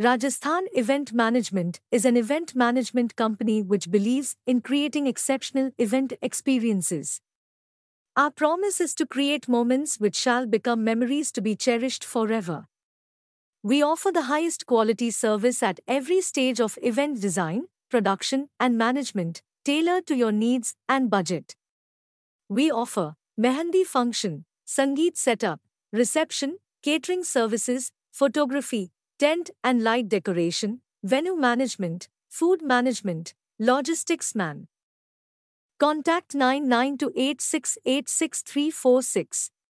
Rajasthan Event Management is an event management company which believes in creating exceptional event experiences. Our promise is to create moments which shall become memories to be cherished forever. We offer the highest quality service at every stage of event design, production, and management, tailored to your needs and budget. We offer Mehendi function, Sangeet setup, reception, catering services, photography, tent and light decoration, venue management, food management, logistics man. Contact 9928686346.